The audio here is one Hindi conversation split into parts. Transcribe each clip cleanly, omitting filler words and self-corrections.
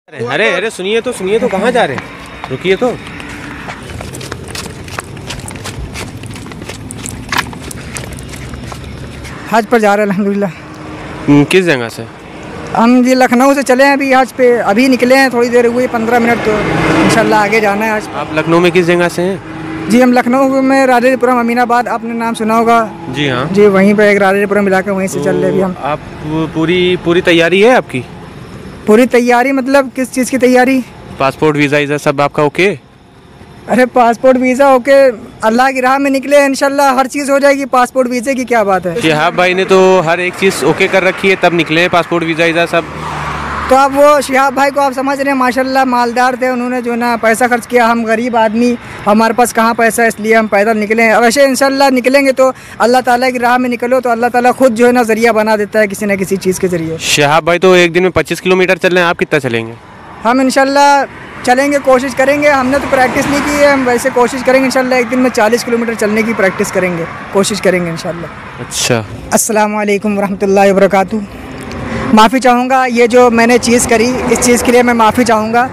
अरे अरे सुनिए तो कहाँ जा रहे हैं, रुकिए तो। हज पर जा रहे हैं अल्हम्दुलिल्लाह। किस जगह से? हम जी लखनऊ से चले हैं अभी हज पे, अभी निकले हैं, थोड़ी देर हुई 15 मिनट, तो इंशाल्लाह आगे जाना है आज। आप लखनऊ में किस जगह से हैं? जी हम लखनऊ में राजेपुरम अमीनाबाद, आपने नाम सुना होगा। जी हाँ जी, वहीं पे एक राजेपुरम इलाका, वहीं से चल रहे अभी हम। आप पूरी तैयारी है आपकी? पूरी तैयारी मतलब किस चीज़ की तैयारी? पासपोर्ट वीज़ा सब आपका ओके? अरे पासपोर्ट वीज़ा ओके, अल्लाह की राह में निकले इंशाल्लाह हर चीज़ हो जाएगी। पासपोर्ट वीज़े की क्या बात है। शिहाब भाई ने तो हर एक चीज़ ओके कर रखी है, तब निकले हैं पासपोर्ट वीज़ा सब। तो अब वो शिहाब भाई को आप समझ रहे हैं, माशाल्लाह मालदार थे, उन्होंने जो ना पैसा खर्च किया। हम गरीब आदमी, हमारे पास कहाँ पैसा है, इसलिए हम पैदल निकले हैं। वैसे इंशाल्लाह निकलेंगे तो अल्लाह ताला की राह में निकलो तो अल्लाह ताला खुद जो है ना ज़रिया बना देता है किसी न किसी चीज़ के ज़रिए। शिहाब भाई तो एक दिन में 25 किलोमीटर चल रहे हैं, आप कितना चलेंगे? हम इंशाल्लाह चलेंगे, कोशिश करेंगे। हमने तो प्रैक्टिस नहीं की है, हम वैसे कोशिश करेंगे इंशाल्लाह एक दिन में 40 किलोमीटर चलने की प्रैक्टिस करेंगे, कोशिश करेंगे इंशाल्लाह। अच्छा, अस्सलामु अलैकुम वरहमतुल्लाहि वबरकातुहू। माफ़ी चाहूँगा, ये जो मैंने चीज़ करी इस चीज़ के लिए मैं माफ़ी चाहूँगा।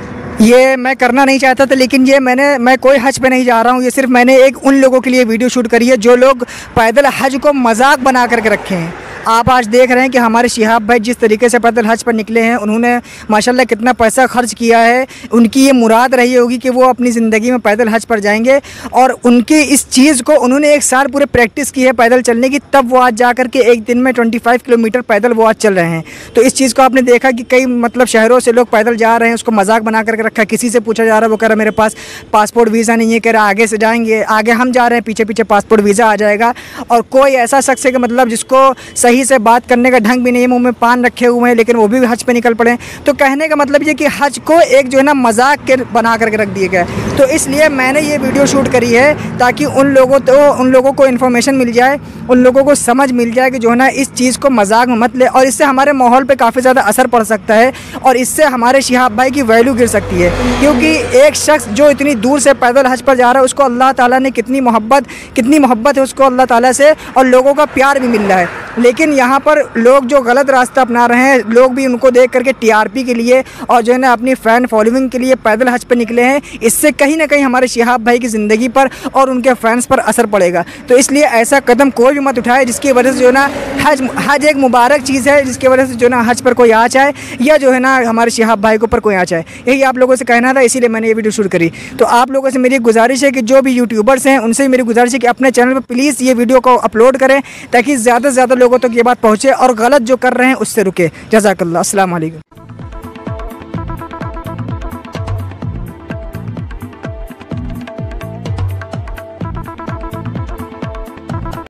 ये मैं करना नहीं चाहता था, लेकिन ये मैं कोई हज पे नहीं जा रहा हूँ। ये सिर्फ मैंने उन लोगों के लिए वीडियो शूट करी है जो लोग पैदल हज को मजाक बना करके रखे हैं। आप आज देख रहे हैं कि हमारे शिहाब भाई जिस तरीके से पैदल हज पर निकले हैं, उन्होंने माशाल्लाह कितना पैसा खर्च किया है। उनकी ये मुराद रही होगी कि वो अपनी ज़िंदगी में पैदल हज पर जाएंगे, और उनकी इस चीज़ को उन्होंने एक साल पूरे प्रैक्टिस की है पैदल चलने की, तब वो आज जा कर के एक दिन में 25 किलोमीटर पैदल वो आज चल रहे हैं। तो इस चीज़ को आपने देखा कि कई मतलब शहरों से लोग पैदल जा रहे हैं, उसको मजाक बना करके रखा है। किसी से पूछा जा रहा है, वो कह रहा है मेरे पास पासपोर्ट वीज़ा नहीं है, कह रहा आगे से जाएंगे, आगे हम जा रहे हैं, पीछे पीछे पासपोर्ट वीज़ा आ जाएगा। और कोई ऐसा शख्स है कि मतलब जिसको सही से बात करने का ढंग भी नहीं है, मुंह में पान रखे हुए हैं, लेकिन वो भी हज पे निकल पड़े। तो कहने का मतलब ये कि हज को एक जो है ना मजाक के बना करके रख दिया गया है। तो इसलिए मैंने ये वीडियो शूट करी है ताकि उन लोगों को इन्फॉर्मेशन मिल जाए, उन लोगों को समझ मिल जाए कि जो है ना इस चीज़ को मजाक में मत ले, और इससे हमारे माहौल पे काफ़ी ज़्यादा असर पड़ सकता है, और इससे हमारे शिहाब भाई की वैल्यू गिर सकती है। क्योंकि एक शख्स जो इतनी दूर से पैदल हज पर जा रहा है, उसको अल्लाह ताला ने कितनी मोहब्बत है उसको अल्लाह ताला से, और लोगों का प्यार भी मिल रहा है। लेकिन यहाँ पर लोग जो गलत रास्ता अपना रहे हैं, लोग भी उनको देख करके टीआरपी के लिए और जो है ना अपनी फ़ैन फॉलोइंग के लिए पैदल हज पे निकले हैं। इससे कहीं ना कहीं हमारे शिहाब भाई की ज़िंदगी पर और उनके फैंस पर असर पड़ेगा। तो इसलिए ऐसा कदम कोई भी मत उठाए जिसकी वजह से जो है ना हज एक मुबारक चीज़ है, जिसकी वजह से जो ना हज पर कोई आ जाए, या जो है ना हमारे शिहाब भाई के ऊपर कोई आ जाए। यही आप लोगों से कहना था, इसीलिए मैंने ये वीडियो शूट करी। तो आप लोगों से मेरी गुजारिश है कि जो भी यूट्यूबर्स हैं उनसे मेरी गुजारिश है कि अपने चैनल पर प्लीज़ ये वीडियो को अपलोड करें, ताकि ज़्यादा से ज़्यादा लोगों तक ये बात पहुँचे और गलत जो कर रहे हैं उससे रुके। जज़ाकल्लाह, अस्सलाम वालेकुम।